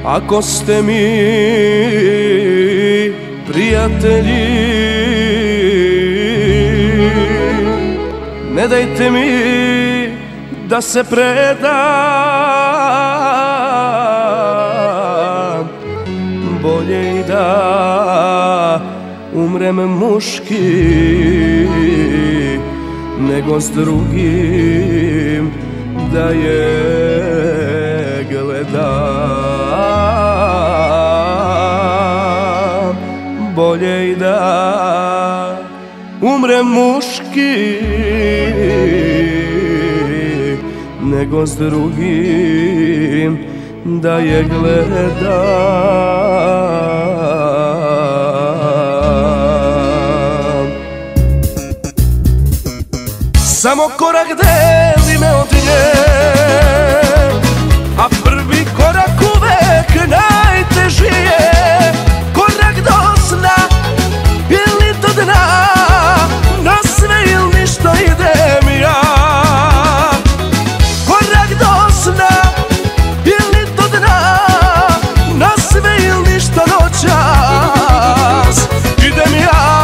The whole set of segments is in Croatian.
Ako ste mi prijatelji, ne dajte mi da se predam. Bolje i da umrem muški nego s drugim da je gledam. Bolje i da umrem muški nego s drugim da je gledam. Samo korak deli me od nje, a prvi korak uvek najteži je. Korak do sna ili do dna, na sve ili ništa idem ja. Korak do sna ili do dna, na sve ili ništa noćas idem ja.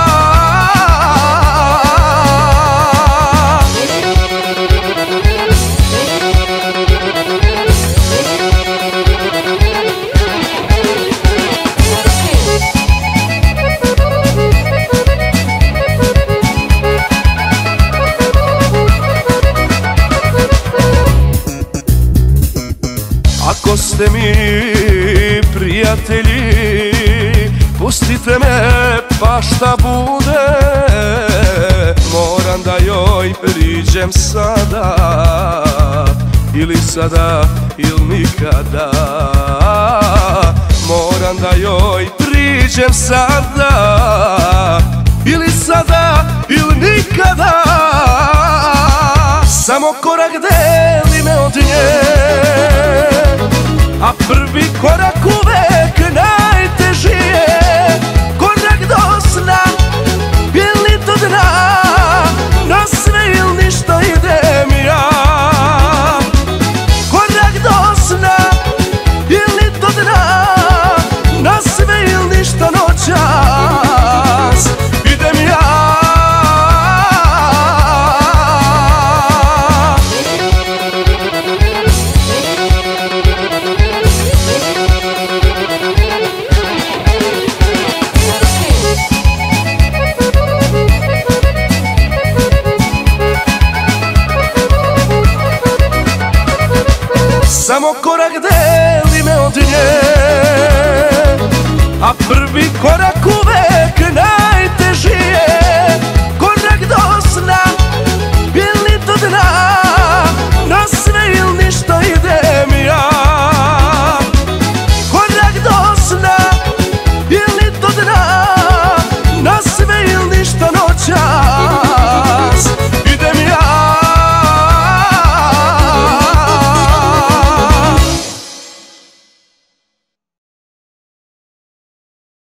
Ako ste mi prijatelji, pustite me pa šta bude. Moram da joj priđem sada, ili sada ili nikada. Moram da joj priđem sada, ili sada ili nikada. Samo korak deli me od nje, a prvi korak uvek najteži je. Korak do sna ili do dna, na sve ili ništa idem ja. Korak do sna ili do dna, na sve ili ništa noćas idem ja. Samo korak deli me od nje, a prvi korak uvek